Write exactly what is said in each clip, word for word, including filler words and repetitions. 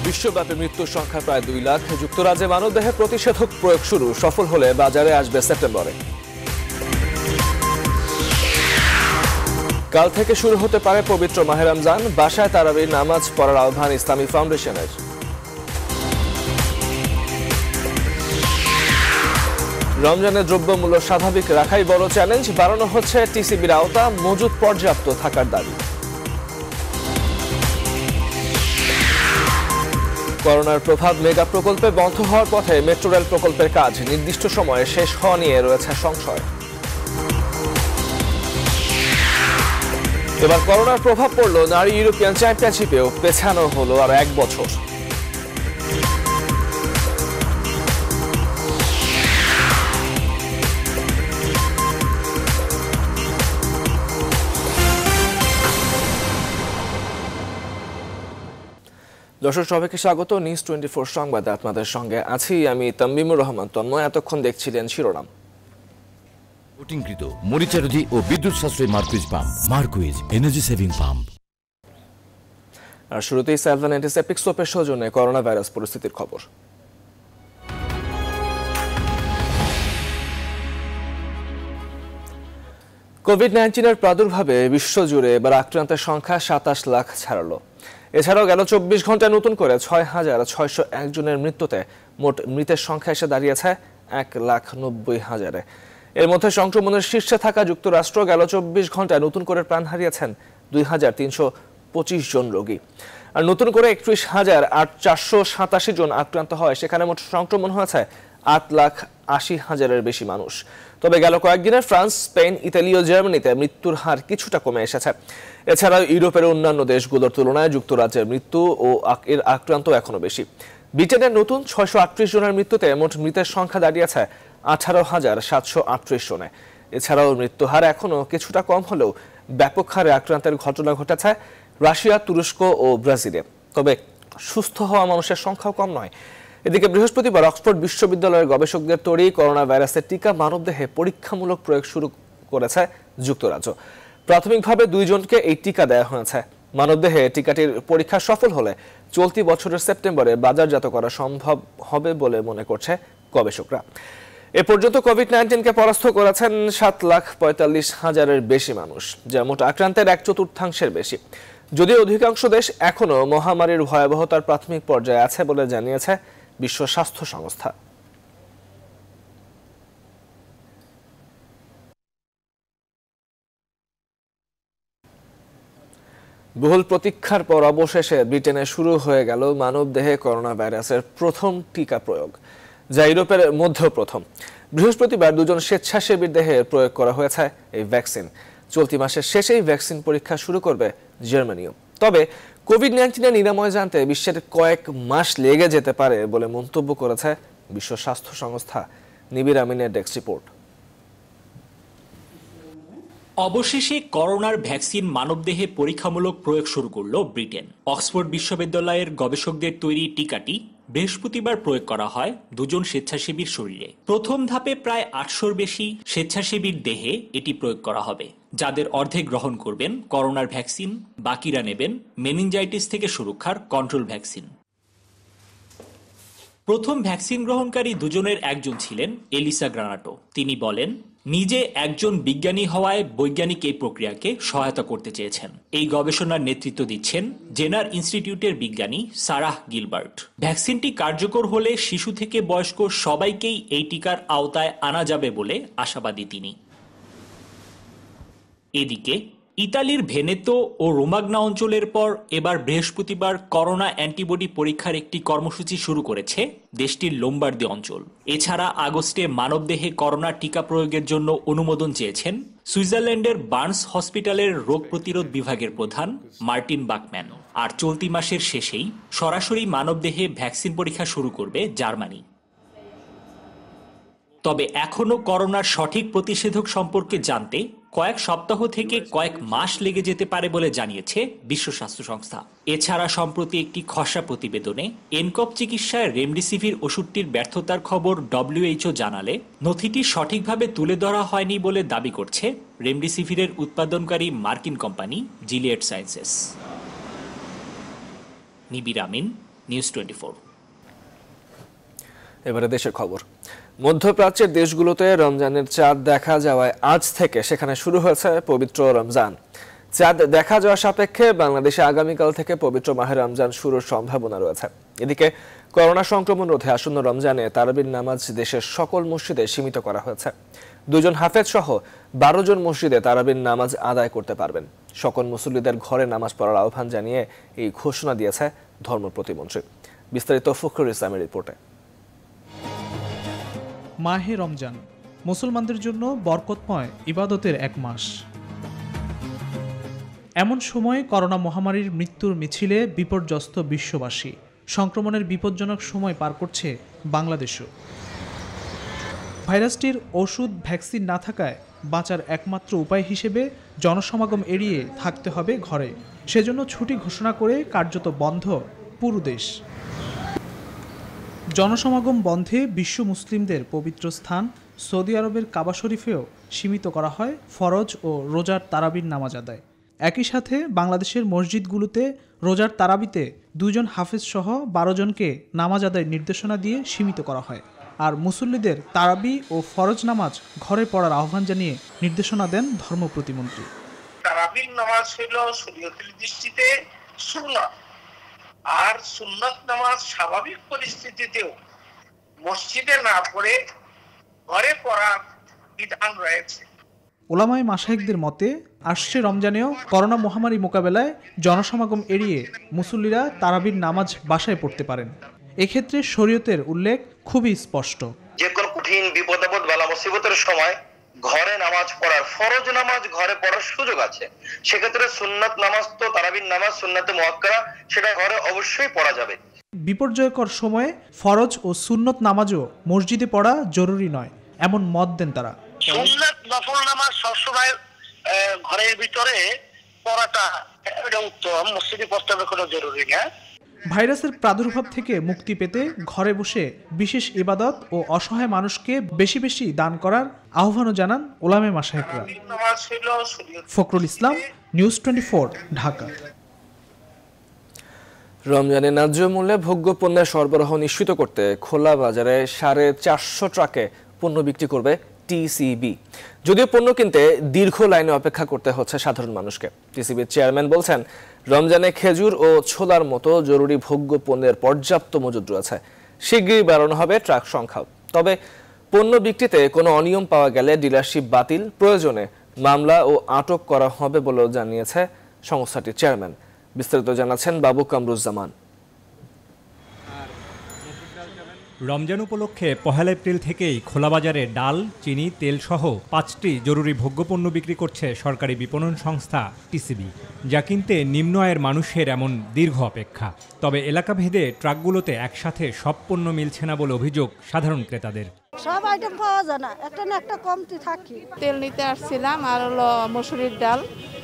বিশ্বব্যাপী মৃত্যুর সংখ্যা প্রায় দুই লাখ। যুক্তরাজ্যে মানবদেহে প্রতিষেধক প্রয়োগ শুরু, সফল হলে বাজারে আসবে সেপ্টেম্বরে। কাল থেকে শুরু হতে পারে পবিত্র মাহে রমজান, বাসায় তারাবির নামাজ পড়ার আহ্বান ইসলামী ফাউন্ডেশনের। রমজানের দ্রব্যমূল্য স্বাভাবিক রাখাই বড় চ্যালেঞ্জ, বাড়ানো হচ্ছে টিসিবির আওতা, মজুদ পর্যাপ্ত থাকার দাবি। করোনার প্রভাব মেগা প্রকল্পে বন্ধ হওয়ার পথে মেট্রো রেল প্রকল্পের কাজ নির্দিষ্ট সময়ে শেষ হওয়া নিয়ে রয়েছে সংশয়। এবার করোনার প্রভাব পড়ল নারী ইউরোপিয়ান চ্যাম্পিয়নশিপেও, পেছানো হলো আর এক বছর। দর্শক সবাইকে স্বাগত। নিউজ টোয়েন্টি ফোর সংবাদে আপনাদের সঙ্গে আছি আমি তামিমুর রহমান তন্ময়। এতক্ষণ দেখছিলেন শিরোনাম। কোটিংকৃত মরিচারোধী ও বিদ্যুৎ সাশ্রয়ী Marquis pump. Marquis energy saving pump. আর শুরুতেই স্যালভান অ্যান্টিসেপটিক সোপের সৌজন্যে করোনা ভাইরাস পরিস্থিতির খবর। কোভিড নাইন্টিনের প্রাদুর্ভাবে বিশ্বজুড়ে এবার আক্রান্তের সংখ্যা সাতাশ লাখ ছাড়ালো। এছাড়াও গেল চব্বিশ ঘন্টায় নতুন করে ছয় হাজার ছয়শ এক জনের মৃত্যুতে মোট মৃতের সংখ্যা এসে দাঁড়িয়েছে এক লাখ নব্বই হাজারে। এর মধ্যে সংক্রমণের শীর্ষে থাকা যুক্তরাষ্ট্র গেল চব্বিশ ঘন্টায় নতুন করে প্রাণ হারিয়েছেন দুই হাজার তিনশো পঁচিশ জন রোগী। আর নতুন করে একত্রিশ হাজার আট চারশো সাতাশি জন আক্রান্ত হয়, সেখানে মোট সংক্রমণ হয়েছে আট লাখ আশি হাজারের বেশি মানুষ। তবে গেল কয়েকদিনে ফ্রান্স, স্পেন, ইতালি ও জার্মানিতে মৃত্যুর হার কিছুটা কমে এসেছে। এছাড়াও ইউরোপের অন্যান্য দেশগুলোর তুলনায় যুক্তরাজ্যের মৃত্যু ও এর আক্রান্ত এখনো বেশি। ব্রিটেনের নতুন ছয়শো আটত্রিশ জনের মৃত্যুতে মোট মৃতের সংখ্যা দাঁড়িয়েছে আঠারো হাজার সাতশো আটত্রিশ জনে। এছাড়াও মৃত্যু হার এখনো কিছুটা কম হলেও ব্যাপক হারে আক্রান্তের ঘটনা ঘটেছে রাশিয়া, তুরস্ক ও ব্রাজিলে। তবে সুস্থ হওয়া মানুষের সংখ্যাও কম নয়। এদিকে বৃহস্পতিবার অক্সফোর্ড বিশ্ববিদ্যালয়ের গবেষকদের তৈরি করোনা ভাইরাসের টিকা মানবদেহে পরীক্ষামূলক প্রয়োগ শুরু করেছে যুক্তরাজ্য। প্রাথমিকভাবে দুইজনকে এই টিকা দেওয়া হয়েছে। মানবদেহে টিকাটির পরীক্ষা সফল হলে চলতি বছরের সেপ্টেম্বরে বাজারজাত করা সম্ভব হবে বলে মনে করছে গবেষকরা। এ পর্যন্ত কোভিড নাইন্টিনকে পরাস্ত করেছেন সাত লাখ পঁয়তাল্লিশ হাজারের বেশি মানুষ, যা মোট আক্রান্তের এক চতুর্থাংশের বেশি। যদিও অধিকাংশ দেশ এখনো মহামারীর ভয়াবহতার প্রাথমিক পর্যায়ে আছে বলে জানিয়েছে বিশ্ব স্বাস্থ্য সংস্থা। বহুল প্রতীক্ষার পর অবশেষে ব্রিটেনে শুরু হয়ে গেল মানবদেহে করোনা ভাইরাসের প্রথম টিকা প্রয়োগ, যা ইউরোপের মধ্যেও প্রথম। বৃহস্পতিবার দুজন স্বেচ্ছাসেবীর দেহে প্রয়োগ করা হয়েছে এই ভ্যাকসিন। চলতি মাসের শেষেই ভ্যাকসিন পরীক্ষা শুরু করবে জার্মানিও। তবে কোভিড নাইন্টিনের নিরাময় জানতে বিশ্বের কয়েক মাস লেগে যেতে পারে বলে মন্তব্য করেছে বিশ্ব স্বাস্থ্য সংস্থা। নিবির আমিনের ডেস্ক রিপোর্ট। অবশেষে করোনার ভ্যাকসিন মানবদেহে পরীক্ষামূলক প্রয়োগ শুরু করল ব্রিটেন। অক্সফোর্ড বিশ্ববিদ্যালয়ের গবেষকদের তৈরি টিকাটি বৃহস্পতিবার প্রয়োগ করা হয় দুজন স্বেচ্ছাসেবীর শরীরে। প্রথম ধাপে প্রায় আটশোর বেশি স্বেচ্ছাসেবীর দেহে এটি প্রয়োগ করা হবে, যাদের অর্ধেক গ্রহণ করবেন করোনার ভ্যাকসিন, বাকিরা নেবেন মেনিনজাইটিস থেকে সুরক্ষার কন্ট্রোল ভ্যাকসিন। প্রথম ভ্যাকসিন গ্রহণকারী দুজনের একজন ছিলেন এলিসা গ্রানাটো। তিনি বলেন, নিজে একজন বিজ্ঞানী হওয়ায় বৈজ্ঞানিক এই প্রক্রিয়াকে সহায়তা করতে চেয়েছেন। এই গবেষণার নেতৃত্ব দিচ্ছেন জেনার ইনস্টিটিউটের বিজ্ঞানী সারাহ গিলবার্ট। ভ্যাকসিনটি কার্যকর হলে শিশু থেকে বয়স্ক সবাইকেই এই টিকার আওতায় আনা যাবে বলে আশাবাদী তিনি। এদিকে ইতালির ভেনেতো ও রোমাগনা অঞ্চলের পর এবার বৃহস্পতিবার করোনা অ্যান্টিবডি পরীক্ষার একটি কর্মসূচি শুরু করেছে দেশটির লোম্বার্দি অঞ্চল। এছাড়া আগস্টে মানবদেহে করোনা টিকা প্রয়োগের জন্য অনুমোদন চেয়েছেন সুইজারল্যান্ডের বার্নস হসপিটালের রোগ প্রতিরোধ বিভাগের প্রধান মার্টিন বাকম্যান। আর চলতি মাসের শেষেই সরাসরি মানবদেহে ভ্যাকসিন পরীক্ষা শুরু করবে জার্মানি। তবে এখনো করোনার সঠিক প্রতিষেধক সম্পর্কে জানতে কয়েক সপ্তাহ থেকে কয়েক মাস লেগে যেতে পারে বলে জানিয়েছে বিশ্ব স্বাস্থ্য সংস্থা। এছাড়া সম্প্রতি একটি খসড়া প্রতিবেদনে এনকপ চিকিৎসায় রেমডেসিভির ওষুধটির ব্যর্থতার খবর ডব্লিউএইচও জানালে নথিটি সঠিকভাবে তুলে ধরা হয়নি বলে দাবি করছে রেমডেসিভিরের উৎপাদনকারী মার্কিন company Gilead Sciences. Nibir Amin, News twenty four. এবারে দেশের খবর। মধ্যপ্রাচ্যের দেশগুলোতে রমজানের চাঁদ দেখা যাওয়ায় আজ থেকে সেখানে শুরু হয়েছে পবিত্র রমজান। চাঁদ দেখা যাওয়া সাপেক্ষে বাংলাদেশে আগামীকাল থেকে পবিত্র মাহে রমজান শুরুর সম্ভাবনা রয়েছে। এদিকে করোনা সংক্রমণ রোধে আসন্ন রমজানে তারাবির নামাজ দেশের সকল মসজিদে সীমিত করা হয়েছে। দুজন হাফেজ সহ বারো জন মসজিদে তারাবির নামাজ আদায় করতে পারবেন। সকল মুসল্লিদের ঘরে নামাজ পড়ার আহ্বান জানিয়ে এই ঘোষণা দিয়েছে ধর্ম প্রতিমন্ত্রী। বিস্তারিত ফখরুল ইসলামের রিপোর্টে। মাহে রমজান মুসলমানদের জন্য বরকতময় ইবাদতের এক মাস। এমন সময়ে করোনা মহামারীর মৃত্যুর মিছিলে বিপর্যস্ত বিশ্ববাসী। সংক্রমণের বিপজ্জনক সময় পার করছে বাংলাদেশও। ভাইরাসটির ওষুধ ভ্যাকসিন না থাকায় বাঁচার একমাত্র উপায় হিসেবে জনসমাগম এড়িয়ে থাকতে হবে ঘরে। সেজন্য ছুটি ঘোষণা করে কার্যত বন্ধ পুরো দেশ। জনসমাগম বন্ধে বিশ্ব মুসলিমদের পবিত্র স্থান সৌদি আরবের কাবা শরীফেও সীমিত করা হয় ফরজ ও রোজার তারাবির নামাজ আদায়। একই সাথে বাংলাদেশের মসজিদগুলোতে রোজার তারাবিতে দুজন হাফেজ সহ বারো জনকে নামাজ আদায়ের নির্দেশনা দিয়ে সীমিত করা হয়। আর মুসল্লিদের তারাবি ও ফরজ নামাজ ঘরে পড়ার আহ্বান জানিয়ে নির্দেশনা দেন ধর্ম প্রতিমন্ত্রী। তারাবির নামাজ হলো শরীয়তের দৃষ্টিতে সুন্নাত, আর সুন্নাত নামাজ স্বাভাবিক পরিস্থিতিতেও মসজিদে না পড়ে ঘরে পড়ার বিধান রয়েছে। ওলামায়ে মাশায়েখদের মতে আসছে রমজানেও করোনা মহামারী মোকাবেলায় জনসমাগম এড়িয়ে মুসল্লিরা তারাবির নামাজ বাসায় পড়তে পারেন। এক্ষেত্রে শরীয়তের উল্লেখ খুবই স্পষ্ট। যে কোনো কঠিন বিপদ আপদ বালা মুসিবতের সময় ঘরে নামাজ পড়ার, ফরজ নামাজ ঘরে পড়ার সুযোগ আছে। সেক্ষেত্রে সুন্নাত নামাজ তো তারাবির নামাজ সুন্নাতে মুআক্কাদা, সেটা ঘরে অবশ্যই পড়া যাবে। বিপর্যয়কর সময়ে ফরজ ও সুন্নত নামাজও মসজিদে পড়া জরুরি নয়, এমন মত দেন তারা। সুন্নাত নফল নামাজ সবসময় ঘরের ভিতরে পড়াটা এটা উত্তম, মসজিদে পড়তে হবে কোনো জরুরি না। ভাইরাসের প্রাদুর্ভাব থেকে মুক্তি পেতে ঘরে বসে বিশেষ ইবাদত ও অসহায় মানুষকে বেশি বেশি দান করার আহ্বানও জানান ওলামায়ে মাশায়েখরা। Fakhrul Islam, news twenty four, Dhaka. রমজানে ন্যায্য মূল্যে ভোগ্য পণ্যের সরবরাহ নিশ্চিত করতে খোলা বাজারে সাড়ে চারশো ট্রাকে পণ্য বিক্রি করবে টিসিবি। যদিও পণ্য কিনতে দীর্ঘ লাইনে অপেক্ষা করতে হচ্ছে সাধারণ মানুষকে। টিসিবির চেয়ারম্যান বলছেন, রমজানে খেজুর ও ছোলার মতো জরুরি ভোগ্য পণ্যের পর্যাপ্ত মজুদ রয়েছে। শিগগিরই বাড়ানো হবে ট্রাক সংখ্যাও। তবে পণ্য বিক্রিতে কোনো অনিয়ম পাওয়া গেলে ডিলারশিপ বাতিল, প্রয়োজনে মামলা ও আটক করা হবে বলেও জানিয়েছে সংস্থাটির চেয়ারম্যান। বিস্তারিত জানাচ্ছেন বাবু কামরুজ্জামান। রমজান উপলক্ষে পহেলা এপ্রিল থেকেই খোলাবাজারে ডাল, চিনি, তেল সহ পাঁচটি জরুরি ভোগ্যপণ্য বিক্রি করছে সরকারি বিপণন সংস্থা টিসিবি, যা কিনতে নিম্ন আয়ের মানুষের এমন দীর্ঘ অপেক্ষা। তবে এলাকাভেদে ট্রাকগুলোতে একসাথে সব পণ্য মিলছে না বলে অভিযোগ সাধারণ ক্রেতাদের। সব আইটেম পাওয়া যায় না, একটা না একটা কমতি থাকে। তেল নিতে আসছিলাম আর হলো মসুরির ডাল,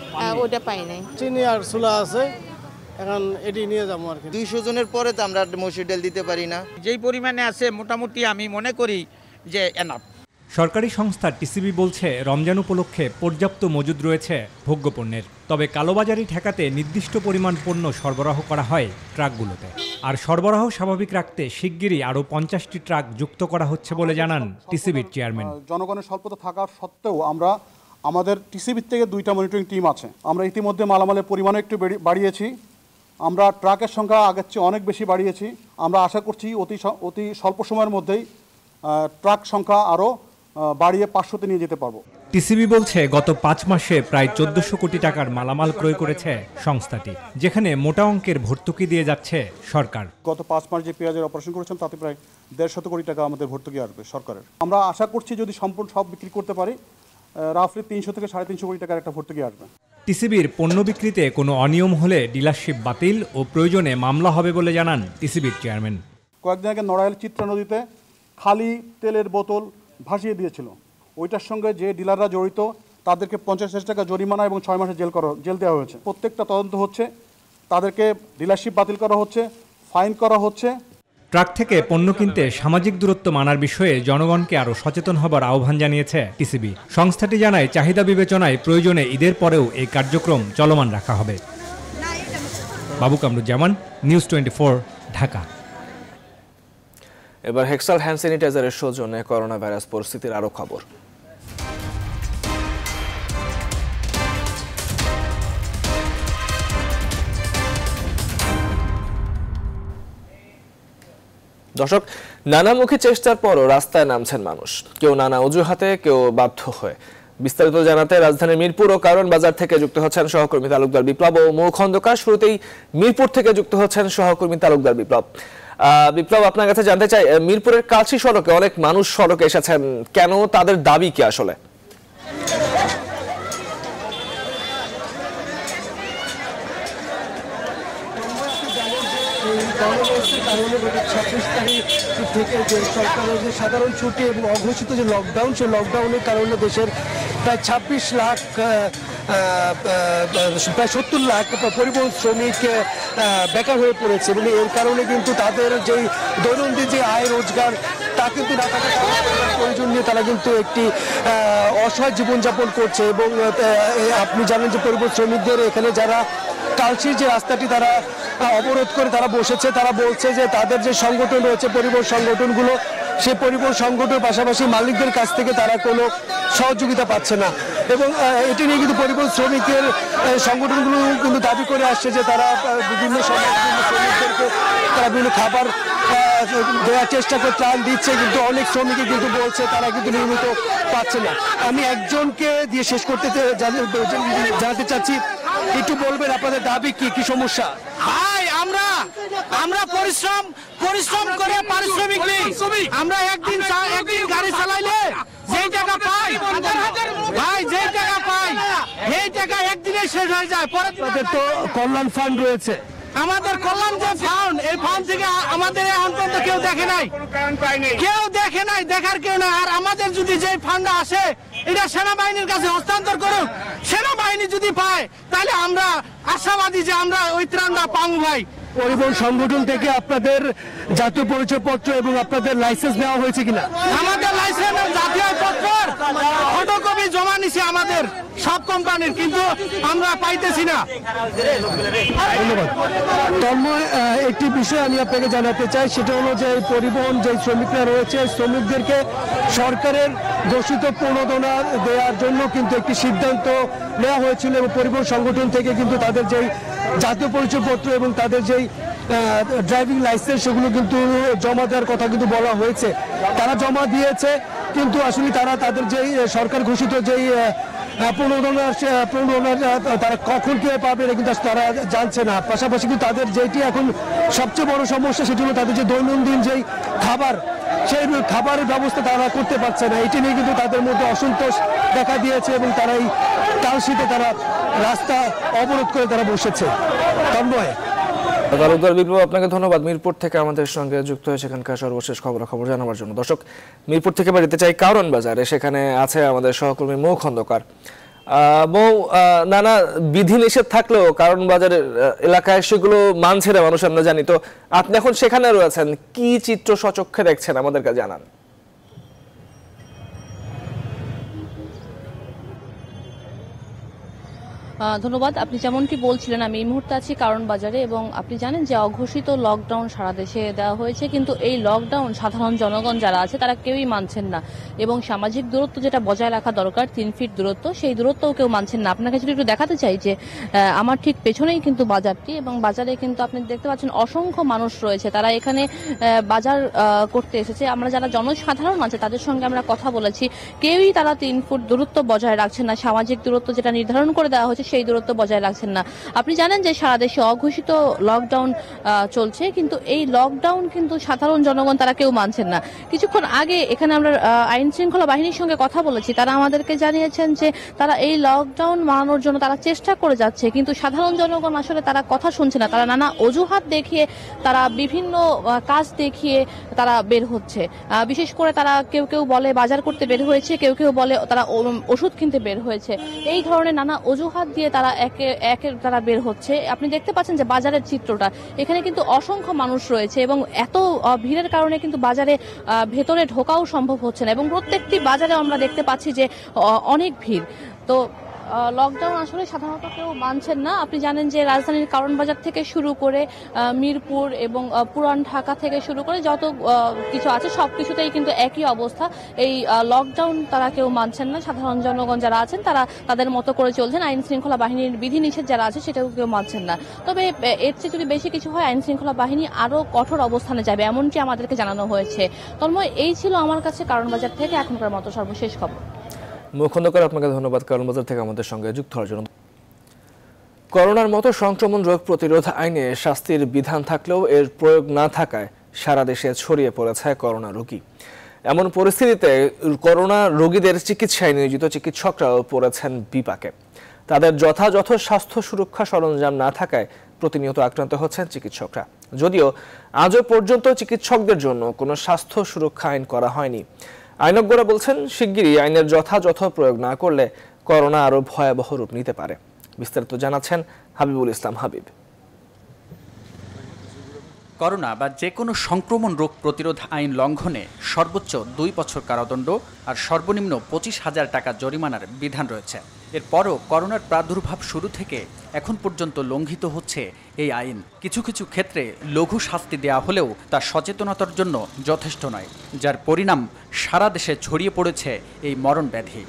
ওটা পাই নাই। চিনি আর ছোলা আছে, এখন এটি নিয়ে যাবো আর কি। দুইশো জনের পরে তো আমরা মসুর ডাল দিতে পারি না। যেই পরিমাণে আছে মোটামুটি আমি মনে করি যে এনাফ। সরকারি সংস্থা টিসিবি বলছে, রমজান উপলক্ষে পর্যাপ্ত মজুদ রয়েছে ভোগ্যপণ্যের। তবে কালোবাজারি ঠেকাতে নির্দিষ্ট পরিমাণ পণ্য সরবরাহ করা হয় ট্রাকগুলোতে। আর সরবরাহ স্বাভাবিক রাখতে শিগগিরই আরও পঞ্চাশটি ট্রাক যুক্ত করা হচ্ছে বলে জানান টিসিবির চেয়ারম্যান। জনগণের স্বল্পতা থাকার সত্ত্বেও আমরা আমাদের টিসিবির থেকে দুইটা মনিটরিং টিম আছে। আমরা ইতিমধ্যে মালামালের পরিমাণও একটু বাড়িয়েছি। আমরা ট্রাকের সংখ্যা আগের চেয়ে অনেক বেশি বাড়িয়েছি। আমরা আশা করছি অতি অতি স্বল্প সময়ের মধ্যেই ট্রাক সংখ্যা আরও বাড়িয়ে পাঁচশোতে নিয়ে যেতে পারবো। টিসিবি বলছে, গত পাঁচ মাসে প্রায় চোদ্দশো কোটি টাকার মালামাল ক্রয় করেছে সংস্থাটি, যেখানে মোটা অঙ্কের ভর্তুকি দিয়ে যাচ্ছে সরকার। গত পাঁচ মাস যে পেঁয়াজের অপারেশন করেছেন তাতে প্রায় দেড়শত কোটি টাকা আমাদের ভর্তুকি আসবে সরকারের। আমরা আশা করছি যদি সম্পূর্ণ সব বিক্রি করতে পারি, রাফলি তিনশো থেকে সাড়ে তিনশো কোটি টাকার একটা ভর্তুকি আসবে। টিসিবির পণ্য বিক্রিতে কোনো অনিয়ম হলে ডিলারশিপ বাতিল ও প্রয়োজনে মামলা হবে বলে জানান টিসিবির চেয়ারম্যান। কয়েকদিন আগে নড়াইল চিত্রা নদীতে খালি তেলের বোতল ভাসিয়ে দিয়েছিল। ওইটার সঙ্গে যে ডিলাররা জড়িত তাদেরকে পঞ্চাশ হাজার টাকা জরিমানা এবং ছয় মাসের জেল করা জেল দেওয়া হয়েছে। প্রত্যেকটা তদন্ত হচ্ছে, তাদেরকে ডিলারশিপ বাতিল করা হচ্ছে, ফাইন করা হচ্ছে। ট্রাক থেকে পণ্য কিনতে সামাজিক দূরত্ব মানার বিষয়ে জনগণকে আরও সচেতন হবার আহ্বান জানিয়েছে টিসিবি। সংস্থাটি জানায়, চাহিদা বিবেচনায় প্রয়োজনে ঈদের পরেও এই কার্যক্রম চলমান রাখা হবে। Babu Kamruzzaman, News twenty four, Dhaka. এবার হেক্সাল হ্যান্ড স্যানিটাইজারের সৌজন্যে করোনা ভাইরাস পরিস্থিতির আরো খবর। দর্শক, নানামুখী চেষ্টার পরও রাস্তায় নামছেন মানুষ, কেউ নানা অজুহাতে, কেউ বাধ্য হয়ে। বিস্তারিত জানাতে রাজধানীর মিরপুর ও কারণ বাজার থেকে যুক্ত হচ্ছেন সহকর্মী তালুকদার বিপ্লব ও মৌ খন্দকার। শুরুতেই মিরপুর থেকে যুক্ত হচ্ছেন সহকর্মী তালুকদার বিপ্লব। বিপ্লব, আপনার কাছে জানতে চাই, মিরপুরের কালচি সড়কে অনেক মানুষ সড়কে এসেছেন, কেন, তাদের দাবি কি আসলে? ছাব্বিশ তারিখ থেকে যে সরকারের যে সাধারণ ছুটি এবং অঘোষিত যে লকডাউন, সেই লকডাউনের কারণে দেশের প্রায় ছাব্বিশ লাখ প্রায় সত্তর লাখ পরিবহন শ্রমিক বেকার হয়ে পড়েছে এবং এর কারণে কিন্তু তাদের যেই দৈনন্দিন যে আয় রোজগার তা কিন্তু না থাকার প্রয়োজন নিয়ে তারা কিন্তু একটি অসহায় জীবনযাপন করছে। এবং আপনি জানেন যে পরিবহন শ্রমিকদের এখানে যারা কালচির যে রাস্তাটি তারা অবরোধ করে তারা বসেছে, তারা বলছে যে তাদের যে সংগঠন রয়েছে পরিবহন সংগঠনগুলো, সেই পরিবহন সংগঠনের পাশাপাশি মালিকদের কাছ থেকে তারা কোনো সহযোগিতা পাচ্ছে না। এবং এটি নিয়ে কিন্তু পরিবহন শ্রমিকের সংগঠনগুলো কিন্তু দাবি করে আসছে যে তারা বিভিন্ন সময় শ্রমিকদেরকে তারা বিভিন্ন খাবার দেওয়ার চেষ্টা করে ত্রাণ দিচ্ছে, কিন্তু অনেক শ্রমিকই কিন্তু বলছে তারা কিন্তু নিয়মিত পাচ্ছে না। আমি একজনকে দিয়ে শেষ করতে জানতে চাচ্ছি, একটু বলবেন আপনাদের দাবি কি, কি সমস্যা? ভাই, আমরা আমরা পরিশ্রম পরিশ্রম করে পারিশ্রমিক নেই। আমরা একদিন একদিন গাড়ি চালাইলে যেই টাকা পাই ভাই, যেই টাকা পাই এই টাকা একদিনে শেষ হয়ে যায়। পরে তো কল্যাণ ফান্ড রয়েছে, আমাদের কল্যাণ যে ফান্ড, এই ফান্ড থেকে আমাদের এখন পর্যন্ত কেউ দেখে নাই, কেউ দেখে নাই, দেখার কেউ নাই। আর আমাদের যদি যে ফান্ড আসে এটা সেনাবাহিনীর কাছে হস্তান্তর করুক, সেনাবাহিনী যদি পায় তাহলে আমরা আশাবাদী যে আমরা ওই ত্রাণটা পাবো। ভাই, পরিবহন সংগঠন থেকে আপনাদের জাতীয় পরিচয়পত্র এবং আপনাদের লাইসেন্স নেওয়া হয়েছে কিনা? আমাদের লাইসেন্স জাতীয় পত্র ফটোকপি জমা নিছে আমাদের সব কোম্পানির, কিন্তু আমরা পাইতেছি না। ধন্যবাদ। তন্ময়, একটি বিষয় আমি আপনাকে জানাতে চাই, সেটা হলো যে পরিবহন যে শ্রমিকরা রয়েছে, শ্রমিকদেরকে সরকারের ঘোষিত প্রণোদনা দেওয়ার জন্য কিন্তু একটি সিদ্ধান্ত নেওয়া হয়েছিল এবং পরিবহন সংগঠন থেকে কিন্তু তাদের যেই জাতীয় পরিচয়পত্র এবং তাদের যেই ড্রাইভিং লাইসেন্স সেগুলো কিন্তু জমা দেওয়ার কথা কিন্তু বলা হয়েছে। তারা জমা দিয়েছে, কিন্তু আসলে তারা তাদের যেই সরকার ঘোষিত যেই প্রণোদনা প্রণোদনা তারা কখন কে পাবে এটা কিন্তু তারা জানছে না। পাশাপাশি কিন্তু তাদের যেটি এখন সবচেয়ে বড় সমস্যা, সেটি হলো তাদের যে দৈনন্দিন যেই খাবার, সেই খাবারের ব্যবস্থা তারা করতে পারছে না। এটি নিয়ে কিন্তু তাদের মধ্যে অসন্তোষ দেখা দিয়েছে এবং তারা এই কালশীতে তারা রাস্তা অবরোধ করে তারা বসেছে। তন্ময়, তালুকদার বিপ্লব, আপনাকে ধন্যবাদ মিরপুর থেকে আমাদের সঙ্গে যুক্ত হয়ে সেখানকার সর্বশেষ খবরাখবর জানাবার জন্য। দর্শক, মিরপুর থেকে বাড়িতে চাই কারণ বাজারে, সেখানে আছে আমাদের সহকর্মী মৌ খন্দকার। মৌ, নানা বিধিনিষেধ থাকলেও কারণ বাজারের এলাকায় সেগুলো মানছে না মানুষ, আমরা জানি। তো আপনি এখন সেখানে রয়েছেন, কি চিত্র সচক্ষে দেখছেন আমাদেরকে জানান। ধন্যবাদ। আপনি যেমনটি বলছিলেন, আমি এই মুহূর্তে আছি কারণ বাজারে এবং আপনি জানেন যে অঘোষিত লকডাউন সারা দেশে দেওয়া হয়েছে, কিন্তু এই লকডাউন সাধারণ জনগণ যারা আছে তারা কেউই মানছেন না এবং সামাজিক দূরত্ব যেটা বজায় রাখা দরকার, তিন ফিট দূরত্ব, সেই দূরত্বও কেউ মানছেন না। আপনাকে যদি একটু দেখাতে চাই যে আমার ঠিক পেছনেই কিন্তু বাজারটি এবং বাজারে কিন্তু আপনি দেখতে পাচ্ছেন অসংখ্য মানুষ রয়েছে, তারা এখানে বাজার করতে এসেছে। আমরা যারা জনসাধারণ আছে তাদের সঙ্গে আমরা কথা বলেছি, কেউই তারা তিন ফুট দূরত্ব বজায় রাখছেন না, সামাজিক দূরত্ব যেটা নির্ধারণ করে দেওয়া হয়েছে সেই দূরত্ব বজায় রাখছেন না। আপনি জানেন যে সারা দেশে অঘোষিত লকডাউন চলছে, কিন্তু এই লকডাউন কিন্তু সাধারণ জনগণ তারা কেউ মানছেন না। কিছুক্ষণ আগে এখানে আমরা আইন শৃঙ্খলা বাহিনীর সঙ্গে কথা বলেছি, তারা আমাদেরকে জানিয়েছেন যে তারা এই লকডাউন মানানোর জন্য তারা চেষ্টা করে যাচ্ছে, কিন্তু সাধারণ জনগণ আসলে তারা কথা শুনছে না। তারা নানা অজুহাত দেখিয়ে, তারা বিভিন্ন কাজ দেখিয়ে তারা বের হচ্ছে। বিশেষ করে তারা কেউ কেউ বলে বাজার করতে বের হয়েছে, কেউ কেউ বলে তারা ওষুধ কিনতে বের হয়েছে। এই ধরনের নানা অজুহাত দিয়ে তারা একে একে তারা বের হচ্ছে। আপনি দেখতে পাচ্ছেন যে বাজারের চিত্রটা, এখানে কিন্তু অসংখ্য মানুষ রয়েছে এবং এত ভিড়ের কারণে কিন্তু বাজারে ভেতরে ঢোকাও সম্ভব হচ্ছে না এবং প্রত্যেকটি বাজারে আমরা দেখতে পাচ্ছি যে অনেক ভিড়। তো লকডাউন আসলে সাধারণত কেউ মানছেন না। আপনি জানেন যে রাজধানীর কারণ বাজার থেকে শুরু করে মিরপুর এবং পুরান ঢাকা থেকে শুরু করে যত কিছু আছে সবকিছুতেই কিন্তু একই অবস্থা। এই লকডাউন তারা কেউ মানছেন না। সাধারণ জনগণ যারা আছেন তারা তাদের মতো করে চলছেন। আইন শৃঙ্খলা বাহিনীর বিধিনিষেধ যারা আছে সেটাও কেউ মানছেন না। তবে এর চেয়ে যদি বেশি কিছু হয় আইন শৃঙ্খলা বাহিনী আরো কঠোর অবস্থানে যাবে, এমনটি আমাদেরকে জানানো হয়েছে। তন্ময়, এই ছিল আমার কাছে কারণ বাজার থেকে এখনকার মতো সর্বশেষ খবর। মুখন্দকর, আপনাকে ধন্যবাদ কারণ বাজার থেকে আমাদের সঙ্গে যুক্ত হওয়ার জন্য। করোনার মতো সংক্রমণ রোগ প্রতিরোধ আইনে শাস্তির বিধান থাকলেও এর প্রয়োগ না থাকায় সারা দেশে ছড়িয়ে পড়েছে করোনা রোগী। এমন পরিস্থিতিতে করোনা রোগীদের চিকিৎসায় নিয়োজিত চিকিৎসকরাও পড়েছেন বিপাকে। তাদের যথাযথ স্বাস্থ্য সুরক্ষা সরঞ্জাম না থাকায় প্রতিনিয়ত আক্রান্ত হচ্ছেন চিকিৎসকরা। যদিও আজও পর্যন্ত চিকিৎসকদের জন্য কোনো স্বাস্থ্য সুরক্ষা আইন করা হয়নি। আইনজ্ঞরা বলছেন, শিগগিরই আইনের যথাযথ প্রয়োগ না করলে করোনা আরো ভয়াবহ রূপ নিতে পারে। বিস্তারিত জানাচ্ছেন হাবিবুল ইসলাম হাবিব। করোনা বা যে কোনো সংক্রমণ রোগ প্রতিরোধ আইন লঙ্ঘনে সর্বোচ্চ দুই বছর কারাদণ্ড আর সর্বনিম্ন পঁচিশ হাজার টাকা জরিমানার বিধান রয়েছে। এরপরও করোনার প্রাদুর্ভাব শুরু থেকে এখন পর্যন্ত লঙ্ঘিত হচ্ছে এই আইন। কিছু কিছু ক্ষেত্রে লঘু শাস্তি দেয়া হলেও তা সচেতনতার জন্য যথেষ্ট নয়, যার পরিণাম সারা দেশে ছড়িয়ে পড়েছে এই মরণ ব্যাধি।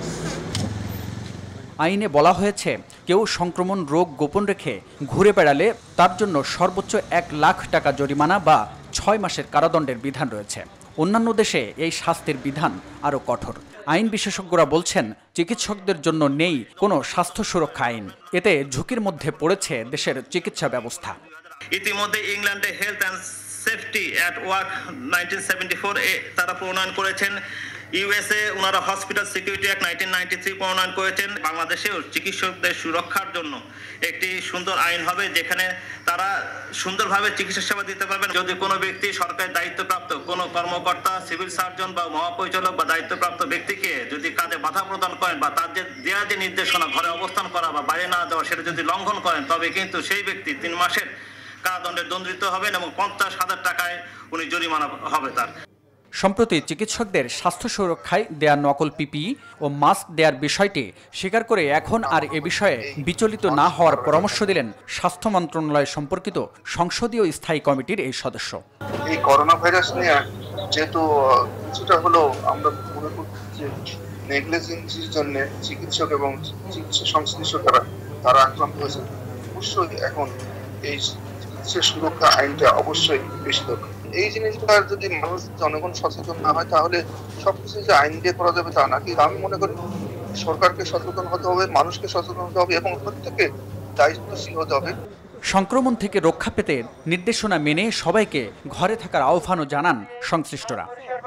আইনে বলা হয়েছে, কেউ সংক্রমণ রোগ গোপন রেখে ঘুরে বেড়ালে তার জন্য সর্বোচ্চ এক লাখ টাকা জরিমানা বা ছয় মাসের কারাদণ্ডের বিধান রয়েছে। অন্যান্য দেশে এই শাস্তির বিধান আরও কঠোর। আইন বিশেষজ্ঞরা বলছেন, চিকিৎসকদের জন্য নেই কোনো স্বাস্থ্য সুরক্ষা আইন। এতে ঝুঁকির মধ্যে পড়েছে দেশের চিকিৎসা ব্যবস্থা। ইতিমধ্যে ইংল্যান্ডে health and safety at work nineteen seventy four এ তারা প্রণয়ন করেছেন। ইউএসএ ওনারা hospital security act nineteen ninety three প্রণয়ন করেছেন। বাংলাদেশেও চিকিৎসকদের সুরক্ষার জন্য একটি সুন্দর আইন হবে, যেখানে তারা সুন্দরভাবে চিকিৎসা সেবা দিতে পারবেন। যদি কোনো ব্যক্তি সরকারি দায়িত্বপ্রাপ্ত কোনো কর্মকর্তা, সিভিল সার্জন বা মহাপরিচালক বা দায়িত্বপ্রাপ্ত ব্যক্তিকে যদি কাজে বাধা প্রদান করেন বা তার যে দেওয়া যে নির্দেশনা ঘরে অবস্থান করা বা বাইরে না যাওয়া সেটা যদি লঙ্ঘন করেন, তবে কিন্তু সেই ব্যক্তি তিন মাসের কারাদণ্ডে দণ্ডিত হবেন এবং পঞ্চাশ হাজার টাকায় উনি জরিমানা হবে তার। সম্প্রতি চিকিৎসকদের স্বাস্থ্য সুরক্ষায় দেয়া নকল পিপিই ও মাস্ক দেওয়ার বিষয়টি স্বীকার করে এখন আর এ বিষয়ে বিচলিত না হওয়ার পরামর্শ দিলেন স্বাস্থ্য মন্ত্রণালয় সম্পর্কিত সংসদীয় স্থায়ী কমিটির এই সদস্য। এই করোনা ভাইরাস নিয়ে যেহেতু কিছুটা হলো আমরা মনে করছি যে নেগলিজেন্সির জন্য চিকিৎসক এবং চিকিৎসা সংশ্লিষ্ট যারা তারা আক্রান্ত হয়েছে, অবশ্যই এখন এই চিকিৎসা সুরক্ষা আইনটা অবশ্যই বেশি দরকার। এই জিনিসটা যদি মানুষ জনগণ সচেতন না হয় তাহলে সবকিছু যে আইন দিয়ে করা যাবে তা না। কিন্তু আমি মনে করি সরকারকে সচেতন হতে হবে, মানুষকে সচেতন হতে হবে এবং প্রত্যেকে দায়িত্বশীল হতে হবে। সংক্রমণ থেকে রক্ষা পেতে নির্দেশনা মেনে সবাইকে ঘরে থাকার আহ্বানও জানান সংশ্লিষ্টরা।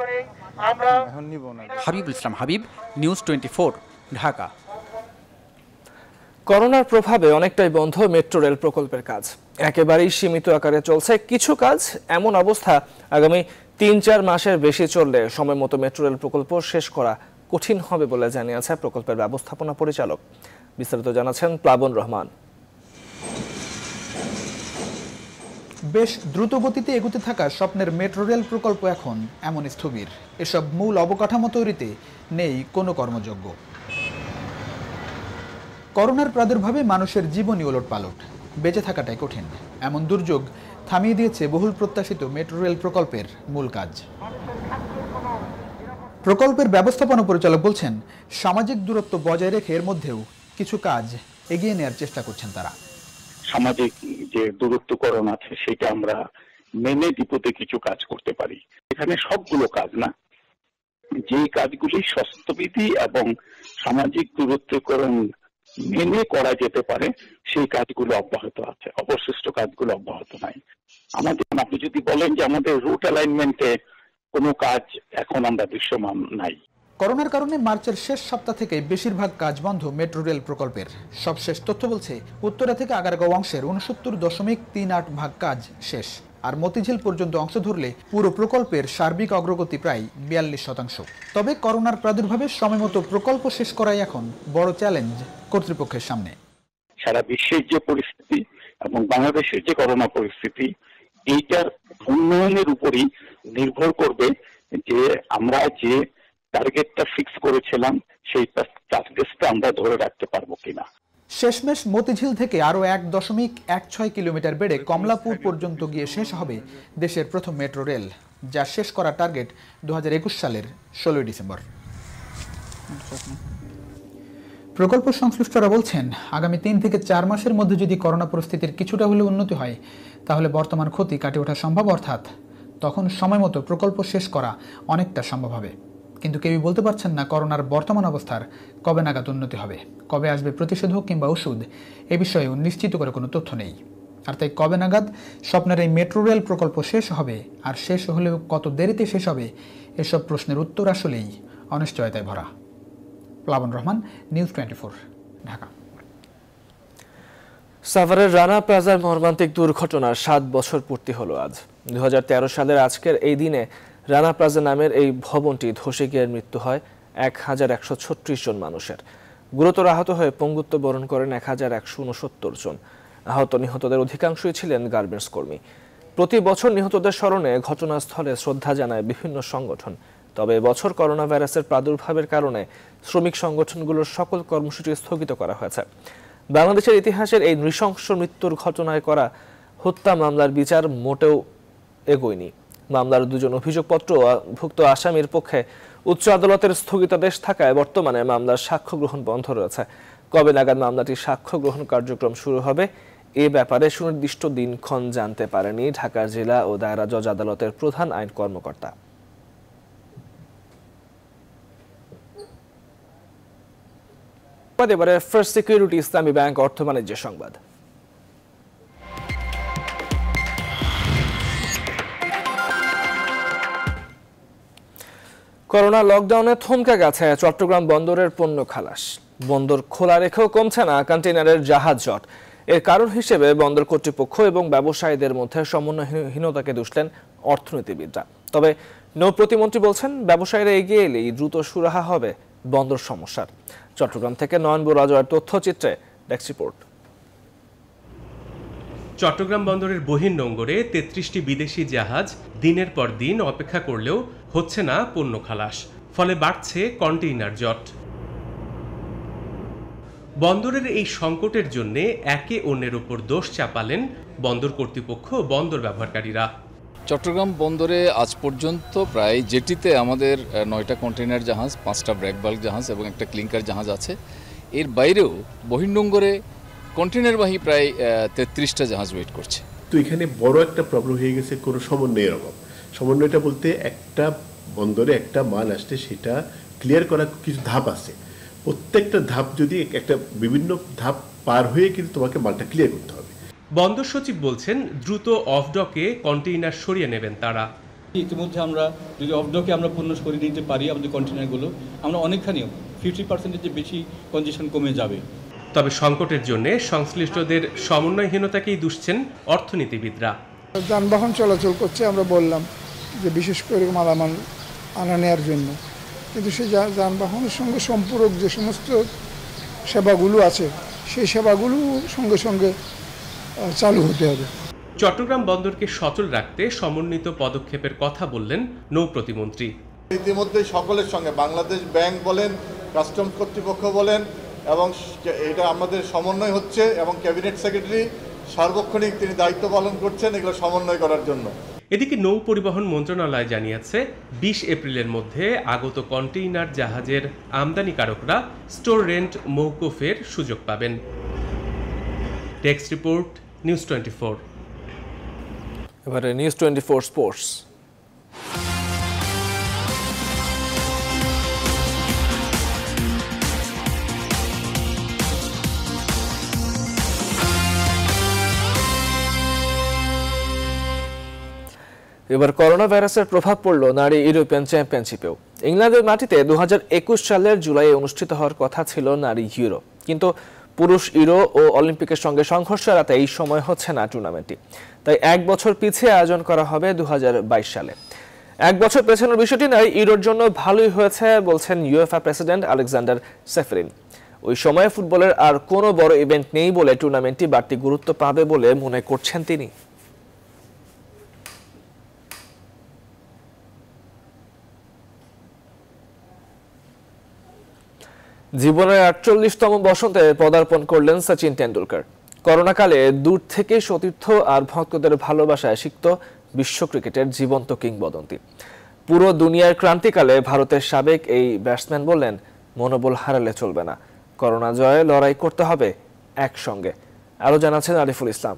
Habibul Islam Habib, news twenty four, Dhaka. করোনার প্রভাবে অনেকটাই বন্ধ মেট্রো রেল প্রকল্পের কাজ। একেবারেই সীমিত আকারে চলছে কিছু কাজ। এমন অবস্থা আগামী তিন চার মাসের বেশি চললে সময় মতো মেট্রো রেল প্রকল্প শেষ করা কঠিন হবে বলে জানিয়েছে প্রকল্পের ব্যবস্থাপনা পরিচালক। বিস্তারিত জানাচ্ছেন প্লাবন রহমান। বেশ দ্রুত গতিতে এগুতে থাকা স্বপ্নের মেট্রো রেল প্রকল্প এখন এমন স্থবির। এসব মূল অবকাঠামো তৈরিতে নেই কোনো কর্মযোগ্য। করোনার প্রাদুর্ভাবে মানুষের জীবনই ওলটপালট, বেঁচে থাকাটাই কঠিন। এমন দুর্যোগ থামিয়ে দিয়েছে বহুল প্রত্যাশিত মেট্রো রেল প্রকল্পের মূল কাজ। প্রকল্পের ব্যবস্থাপনা পরিচালক বলছেন, সামাজিক দূরত্ব বজায় রেখে এর মধ্যেও কিছু কাজ এগিয়ে নেওয়ার চেষ্টা করছেন তারা। সামাজিক যে দূরত্বকরণ আছে সেটা আমরা মেনে ডিপোতে কিছু কাজ করতে পারি। এখানে সবগুলো কাজ না, যে কাজগুলি স্বাস্থ্যবিধি এবং সামাজিক দূরত্বকরণ মেনে করা যেতে পারে সেই কাজগুলো অব্যাহত আছে, অবশিষ্ট কাজগুলো অব্যাহত নাই। আমাদের আপনি যদি বলেন যে আমাদের রুট অ্যালাইনমেন্টে কোনো কাজ এখন আমরা দৃশ্যমান নাই। করোনার কারণে মার্চের শেষ সপ্তাহ থেকে বেশিরভাগ কাজ বন্ধ মেট্রো রেল প্রকল্পের। সবশেষ তথ্য বলছে উত্তরা থেকে আগারগাঁও অংশের উনসত্তর দশমিক তিন আট ভাগ কাজ শেষ। আর মতিঝিল পর্যন্ত অংশ ধরলে পুরো প্রকল্পের সার্বিক অগ্রগতি প্রায় বিয়াল্লিশ শতাংশ। তবে করোনার প্রাদুর্ভাবে সময়মতো প্রকল্প শেষ করাই এখন বড় চ্যালেঞ্জ কর্তৃপক্ষের সামনে। সারা বিশ্বের যে পরিস্থিতি এবং বাংলাদেশের যে করোনা পরিস্থিতি, এইটার উন্নয়নের উপরই নির্ভর করবে যে আমরা যে টার্গেটটা ফিক্স করেছিলাম সেই টার্গেটটা আমরা ধরে রাখতে পারবো কিনা। শেষমেশ মতিঝিল থেকে আরও এক দশমিক এক ছয় কিলোমিটার বেড়ে কমলাপুর পর্যন্ত গিয়ে শেষ হবে দেশের প্রথম মেট্রো রেল, যা শেষ করার টার্গেট দু হাজার একুশ সালের ষোলোই ডিসেম্বর। প্রকল্প সংশ্লিষ্টরা বলছেন, আগামী তিন থেকে চার মাসের মধ্যে যদি করোনা পরিস্থিতির কিছুটা হলেও উন্নতি হয় তাহলে বর্তমান ক্ষতি কাটিয়ে ওঠা সম্ভব, অর্থাৎ তখন সময় মতো প্রকল্প শেষ করা অনেকটা সম্ভব হবে। কিন্তু কেউই বলতে পারছেন না করোনার বর্তমান অবস্থার কবে নাগাদ উন্নতি হবে, কবে আসবে প্রতিষেধক কিংবা ওষুধ, এ বিষয়েও নিশ্চিত করে কোনো তথ্য নেই। আর তাই কবে নাগাদ স্বপ্নের এই মেট্রো রেল প্রকল্প শেষ হবে আর শেষ হলেও কত দেরিতে শেষ হবে, এসব প্রশ্নের উত্তর আসলেই অনিশ্চয়তায় ভরা। Plabon Rahman, news twenty four, Dhaka. সাভারের রানা প্লাজার মর্মান্তিক দুর্ঘটনার সাত বছর পূর্তি হলো আজ। দু হাজার তেরো সালের আজকের এই দিনে রানা প্লাজা নামের এই ভবনটি ধসে গিয়ে মৃত্যু হয় এক হাজার একশো ছত্রিশ জন মানুষের। গুরুতর আহত হয়ে পঙ্গুত্ব বরণ করেন এক হাজার একশো উনসত্তর জন। আহত নিহতদের অধিকাংশই ছিলেন গার্মেন্টস কর্মী। প্রতি বছর নিহতদের স্মরণে ঘটনাস্থলে শ্রদ্ধা জানায় বিভিন্ন সংগঠন। তবে এবছর করোনা ভাইরাসের প্রাদুর্ভাবের কারণে শ্রমিক সংগঠনগুলোর সকল কর্মসূচি স্থগিত করা হয়েছে। বাংলাদেশের ইতিহাসের এই নৃশংস মৃত্যুর ঘটনায় করা হত্যা মামলার বিচার মোটেও এগোয়নি। মামলার দুজন অভিযোগপত্র ভুক্ত আসামির পক্ষে উচ্চ আদালতের স্থগিতাদেশ থাকায় বর্তমানে মামলার সাক্ষ্য গ্রহণ বন্ধ রয়েছে। কবে নাগাদ মামলাটির সাক্ষ্য গ্রহণ কার্যক্রম শুরু হবে এ ব্যাপারে সুনির্দিষ্ট দিনক্ষণ জানতে পারেনি ঢাকার জেলা ও দায়রা জজ আদালতের প্রধান আইন কর্মকর্তা। এবারে ফার্স্ট সিকিউরিটি ইসলামী ব্যাংক অর্থ বাণিজ্যের সংবাদ। করোনা লকডাউনে থমকে গেছে চট্টগ্রাম বন্দরের পণ্য খালাস। বন্দর খোলা রেখেও কমছে না কন্টেইনারের জাহাজ জট। এর কারণ হিসেবে বন্দর কর্তৃপক্ষ এবং ব্যবসায়ীদের মধ্যে সমন্বয়হীনতাকে দুষলেন অর্থনীতিবিদরা। তবে নৌ প্রতিমন্ত্রী বলছেন, ব্যবসায়ীরা এগিয়ে এলেই দ্রুত সুরাহা হবে বন্দর সমস্যার। চট্টগ্রাম থেকে নয়ন বোরাজয়ের তথ্যচিত্রে ডেস্ক রিপোর্ট। চট্টগ্রাম বন্দরের বহির্নোঙরে তেত্রিশটি বিদেশি জাহাজ দিনের পর দিন অপেক্ষা করলেও হচ্ছে না পণ্য খালাস, ফলে বাড়ছে কন্টেইনার জট। বন্দরের এই সংকটের জন্য একে অন্যের উপর দোষ চাপালেন বন্দর কর্তৃপক্ষ ও বন্দর ব্যবহারকারীরা। চট্টগ্রাম বন্দরে আজ পর্যন্ত প্রায় জেটিতে আমাদের নয়টা কন্টেইনার জাহাজ, পাঁচটা ব্র্যাক বাল্ক জাহাজ এবং একটা ক্লিংকার জাহাজ আছে। এর বাইরেও বহির্নোঙরে কন্টেইনারবাহী প্রায় তেত্রিশটা জাহাজ ওয়েট করছে। তো এখানে বড় একটা প্রবলেম হয়ে গেছে কোনো সমন্বয়ের অভাব। সমন্বয়টা বলতে একটা বন্দরে একটা মাল আসতে সেটা ক্লিয়ার করার কিছু ধাপ আছে। প্রত্যেকটা ধাপ যদি একটা বিভিন্ন ধাপ পার হয়ে কিন্তু তোমাকে মালটা ক্লিয়ার করতে হবে। বন্দর সচিব বলছেন, দ্রুত অফ ডকে কন্টেইনার সরিয়ে নেবেন তারা। ইতিমধ্যে আমরা যদি অফ ডকে আমরা পণ্য সরিয়ে নিতে পারি আমাদের কন্টেইনারগুলো, আমরা অনেকখানি ফিফটি পার্সেন্টের যে বেশি কনজেশন কমে যাবে। তবে সংকটের জন্য সংশ্লিষ্টদের সমন্বয়হীনতাকেই দুষছেন অর্থনীতিবিদরা। যানবাহন চলাচল করছে, আমরা বললাম যে বিশেষ করে মালামাল আনা নেওয়ার জন্য, কিন্তু সেই যানবাহনের সঙ্গে সম্পূরক যে সমস্ত সেবাগুলো আছে সেই সেবাগুলো সঙ্গে সঙ্গে চালু হতে হবে। চট্টগ্রাম বন্দরকে সচল রাখতে সমন্বিত পদক্ষেপের কথা বললেন নৌ প্রতিমন্ত্রী। ইতিমধ্যে সকলের সঙ্গে বাংলাদেশ ব্যাংক বলেন, কাস্টমস কর্তৃপক্ষ বলেন এবং এটা আমাদের সমন্বয় হচ্ছে এবং ক্যাবিনেট সেক্রেটারি সার্বক্ষণিক তিনি দায়িত্ব পালন করছেন এগুলো সমন্বয় করার জন্য। এদিকে নৌ পরিবহন মন্ত্রণালয় জানিয়েছে, বিশ এপ্রিলের মধ্যে আগত কন্টেইনার জাহাজের আমদানিকারকরা স্টোর রেন্ট মওকুফের সুযোগ পাবেন। Desk report, news twenty four. এবারে নিউজ টোয়েন্টি ফোর স্পোর্টস। এবার করোনা ভাইরাসের প্রভাব পড়ল নারী ইউরোপিয়ান চ্যাম্পিয়নশিপেও। ইংল্যান্ডের মাটিতে দু হাজার একুশ সালের জুলাইয়ে অনুষ্ঠিত হওয়ার কথা ছিল নারী ইউরো, কিন্তু পুরুষ ইউরো ও অলিম্পিকের সঙ্গে সংঘর্ষ এড়াতে এই সময় হচ্ছে না টুর্নামেন্টটি। তাই এক বছর পিছিয়ে আয়োজন করা হবে দু হাজার বাইশ সালে। এক বছর পেছানোর বিষয়টি নারী ইউরোর জন্য ভালোই হয়েছে বলছেন ইউএফএ প্রেসিডেন্ট আলেকজান্ডার সেফেরিন। ওই সময়ে ফুটবলের আর কোনো বড় ইভেন্ট নেই বলে টুর্নামেন্টটি বাড়তি গুরুত্ব পাবে বলে মনে করছেন তিনি। জীবনের আটচল্লিশতম বসন্তে পদার্পণ করলেন সচিন টেন্ডুলকার। করোনাকালে দূর থেকে সতীর্থ আর ভক্তদের ভালোবাসায় সিক্ত বিশ্ব ক্রিকেটের জীবন্ত কিংবদন্তি। পুরো দুনিয়ার ক্রান্তিকালে ভারতের সাবেক এই ব্যাটসম্যান বললেন, মনোবল হারালে চলবে না, করোনা জয়ে লড়াই করতে হবে একসঙ্গে। আরো জানাচ্ছেন আরিফুল ইসলাম।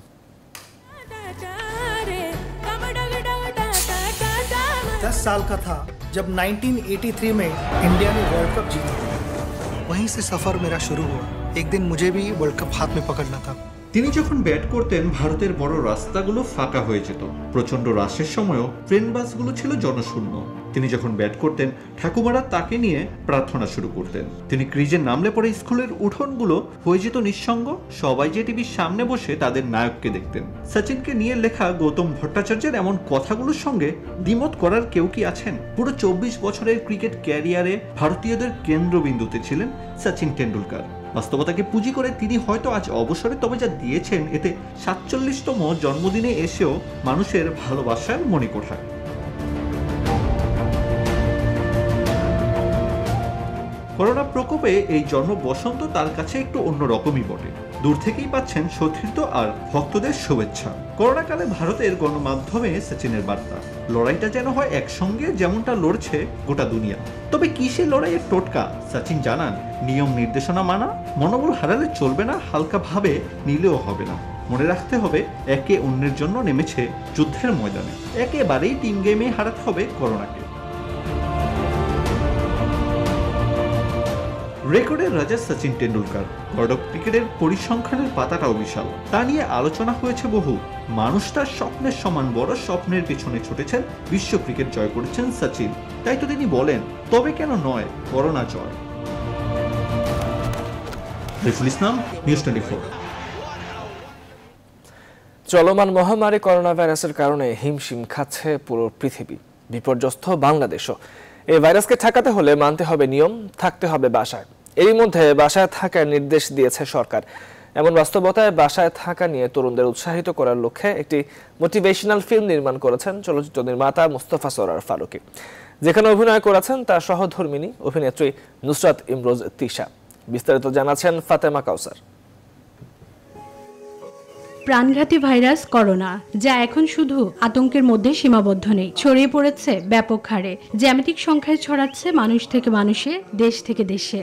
दस साल का था जब नाइनटीन एटी थ्री में इंडिया ने वर्ल्ड कप जीता। वहीं से सफर मेरा शुरू हुआ। एक दिन मुझे भी वर्ल्ड कप हाथ में पकड़ना था। তিনি যখন ব্যাট করতেন ভারতের বড় রাস্তাগুলো ফাঁকা হয়ে যেত। প্রচন্ড রাশের সময়ও ট্রেন বাসগুলো ছিল জনশূন্য। তিনি যখন ব্যাট করতেন ঠাকুমারা তাকে নিয়ে প্রার্থনা শুরু করতেন। তিনি ক্রিজে নামলে পরে স্কুলের উঠোনগুলো হয়ে যেত নিঃসঙ্গ। সবাই যে টিভির সামনে বসে তাদের নায়ককে দেখতেন। সচিনকে নিয়ে লেখা গৌতম ভট্টাচার্যের এমন কথাগুলোর সঙ্গে দ্বিমত করার কেউ কি আছেন? পুরো চব্বিশ বছরের ক্রিকেট ক্যারিয়ারে ভারতীয়দের কেন্দ্রবিন্দুতে ছিলেন সচিন টেন্ডুলকার। বাস্তবতাকে পুঁজি করে তিনি হয়তো আজ অবসরে, তবে যা দিয়েছেন এতে সাতচল্লিশতম জন্মদিনে এসেও মানুষের ভালোবাসার মনে কোঠায়। করোনা প্রকোপে এই জন্ম বসন্ত তার কাছে একটু অন্যরকমই বটে। দূর থেকেই পাচ্ছেন সতীর্থ আর ভক্তদের শুভেচ্ছা। করোনাকালে ভারতের গণমাধ্যমে সচিনের বার্তা, লড়াইটা যেন হয় একসঙ্গে, যেমনটা লড়ছে গোটা দুনিয়া। তবে কি সে লড়াইয়ের টোটকা? সচিন জানান, নিয়ম নির্দেশনা মানা, মনোবল হারালে চলবে না, হালকা ভাবে নিলেও হবে না। মনে রাখতে হবে একে অন্যের জন্য নেমেছে যুদ্ধের ময়দানে। একেবারেই টিম গেমে হারাতে হবে করোনাকে। রেকর্ডের রাজা সচিন টেন্ডুলকার। ওয়ার্ল্ড ক্রিকেটের পরিসংখ্যানের পাতাটাও বিশাল। তা নিয়ে আলোচনা হয়েছে বহু। মানুষ তার স্বপ্নের সমান বড় স্বপ্নের পেছনে ছুটেছেন, বিশ্ব ক্রিকেট জয় করেছেন সচিন। তাই তো তিনি বলেন, তবে কেন নয় করোনা জয়। Ariful Islam, news twenty four. চলমান মহামারী করোনা ভাইরাসের কারণে হিমশিম খাচ্ছে পুরো পৃথিবী, বিপর্যস্ত বাংলাদেশও। এই ভাইরাসকে ঠেকাতে হলে মানতে হবে নিয়ম, থাকতে হবে বাসায়। এরই মধ্যে বাসায় থাকার নির্দেশ দিয়েছে সরকার। এমন বাস্তবতায় বাসায় থাকা নিয়ে তরুণদের উৎসাহিত করার লক্ষ্যে একটি মোটিভেশনাল ফিল্ম নির্মাণ করেছেন চলচ্চিত্র নির্মাতা মুস্তাফা সরোয়ার ফারুকী, যেখানে অভিনয় করেছেন তার সহধর্মিণী অভিনেত্রী নুসরাত ইমরোজ তিশা। বিস্তারিত জানাচ্ছেন ফাতেমা কাউসার। প্রাণঘাতী ভাইরাস করোনা, যা এখন শুধু আতঙ্কের মধ্যে সীমাবদ্ধ নেই, ছড়িয়ে পড়েছে ব্যাপক হারে। জ্যামিতিক সংখ্যায় ছড়াচ্ছে মানুষ থেকে মানুষে, দেশ থেকে দেশে।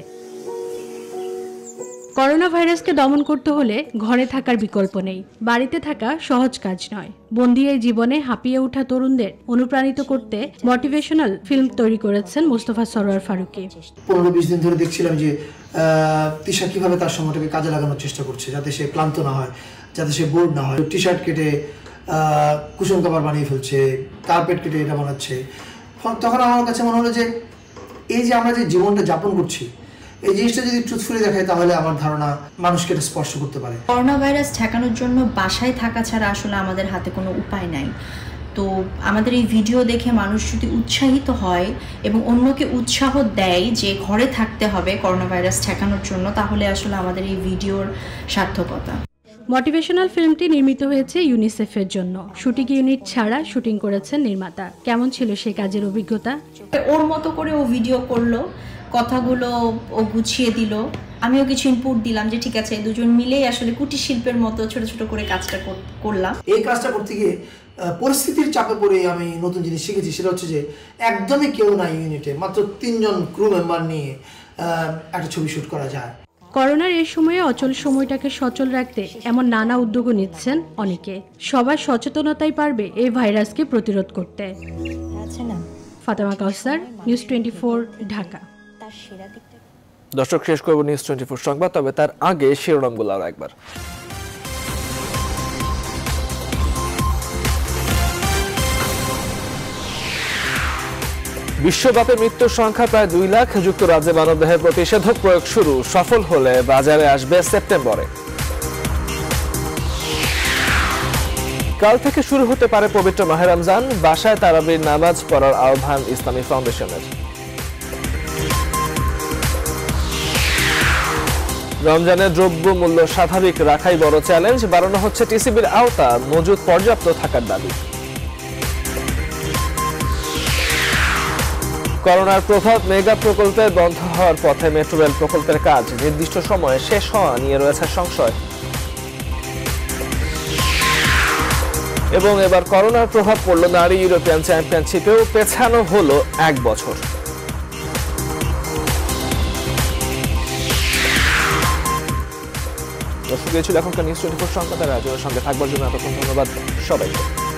করোনা ভাইরাসকে দমন করতে হলে ঘরে থাকার বিকল্প নেই। বাড়িতে থাকা সহজ কাজ নয়। বন্দি এই জীবনে হাঁপিয়ে ওঠা তরুণদের অনুপ্রাণিত করতে মোটিভেশনাল ফিল্ম তৈরি করেছেন মুস্তাফা সরোয়ার ফারুকী। পনেরো বিশ দিন ধরে দেখছিলাম যে তিশা কিভাবে তার সময়টাকে কাজে লাগানোর চেষ্টা করছে, যাতে সে ক্লান্ত না হয়, যাতে সে বোর্ড না হয়। টি শার্ট কেটে কুশন কাভার বানিয়ে ফেলছে, কার্পেট কেটে এটা বানাচ্ছে। তখন আমার কাছে মনে হলো যে এই যে আমরা যে জীবনটা যাপন করছি, এই জিনিসটা যদি ট্রুথফুলি দেখায় তাহলে আমার ধারণা মানুষকে এটা স্পর্শ করতে পারে। করোনা ভাইরাস ঠেকানোর জন্য বাসায় থাকা ছাড়া আসলে আমাদের হাতে কোনো উপায় নাই। তো আমাদের এই ভিডিও দেখে মানুষ যদি উৎসাহিত হয় এবং অন্যকে উৎসাহ দেয় যে ঘরে থাকতে হবে করোনা ভাইরাস ঠেকানোর জন্য, তাহলে আসলে আমাদের এই ভিডিওর সার্থকতা। মোটিভেশনাল ফিল্মটি নির্মিত হয়েছে ইউনিসেফের জন্য। শুটিং ইউনিট ছাড়া শুটিং করেছেন নির্মাতা। কেমন ছিল সেই কাজের অভিজ্ঞতা? ওর মতো করে ও ভিডিও করলো, কথাগুলো ও গুছিয়ে দিল, আমিও কিছু ইনপুট দিলাম যে ঠিক আছে, দুজন মিলেই আসলে কুটির শিল্পের মতো ছোট ছোট করে কাজটা করলাম। এই কাজটা করতে গিয়ে পরিস্থিতির চাপে পড়ে আমি নতুন জিনিস শিখেছি। সেটা হচ্ছে যে একদমই কেউ নাই ইউনিটে, মাত্র তিনজন ক্রু মেম্বার নিয়ে একটা ছবি শুট করা যায়। করোনার এই সময়ে অচল সময়টাকে সচল রাখতে এমন নানা উদ্যোগও নিচ্ছেন অনেকে। সবার সচেতনতাই পারবে এই ভাইরাসকে প্রতিরোধ করতে। Fatema Kausar, news twenty four, Dhaka. দর্শক, শেষ করব নিউজ টোয়েন্টি ফোর সংবাদ, তবে তার আগে শিরোনামগুলো আরো একবার। বিশ্বব্যাপী মৃত্যুর সংখ্যা প্রায় দুই লাখ। যুক্তরাজ্যে মানবদেহে প্রতিষেধক প্রয়োগ শুরু, সফল হলে বাজারে আসবে সেপ্টেম্বরে। কাল থেকে শুরু হতে পারে পবিত্র মাহে রমজান, বাসায় তারাবির নামাজ পড়ার আহ্বান ইসলামী ফাউন্ডেশনের। রমজানের দ্রব্য মূল্য স্বাভাবিক রাখাই বড় চ্যালেঞ্জ, বাড়ানো হচ্ছে টিসিবির আওতা, মজুদ পর্যাপ্ত থাকার দাবি। করোনার প্রভাব মেগা প্রকল্পে বন্ধ হওয়ার পথে মেট্রো রেল প্রকল্পের কাজ নির্দিষ্ট সময়ে শেষ হওয়া নিয়ে রয়েছে সংশয়। এবং এবার করোনার প্রভাব পড়ল নারী ইউরোপিয়ান চ্যাম্পিয়নশিপেও, পেছানো হলো এক বছর। দর্শক, এই ছিল এখনকার নিউজ টোয়েন্টি ফোর সংবাদ। রাজনের সঙ্গে থাকবার জন্য এতক্ষণ ধন্যবাদ সবাইকে।